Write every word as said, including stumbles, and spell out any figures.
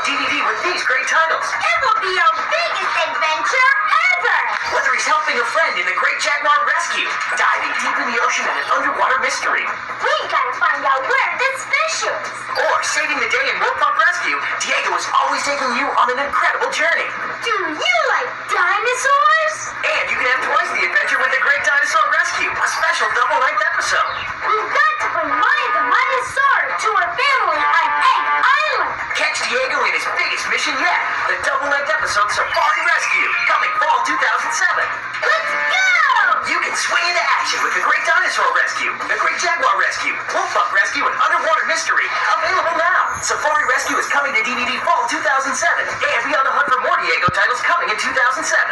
D V D with these great titles. It will be our biggest adventure ever! Whether he's helping a friend in the Great Jaguar Rescue, diving deep in the ocean in an underwater mystery, We gotta find out where this fish is! or saving the day in World Pup Rescue, Diego is always taking you on an incredible journey. Do you like dinosaurs? And you can have twice the adventure with the Great Dinosaur Rescue, a special double-length episode. We've got to bring Maya the Dinosaur to her family on Egg Island! Catch Diego in his biggest mission yet, the double-length episode Safari Rescue, coming fall two thousand seven. Let's go! You can swing into action with the Great Dinosaur Rescue, the Great Jaguar Rescue, Wolf Pup Rescue, and Underwater Mystery, available now. Safari Rescue is coming to D V D fall two thousand seven, and be on the hunt for more Diego titles coming in two thousand seven.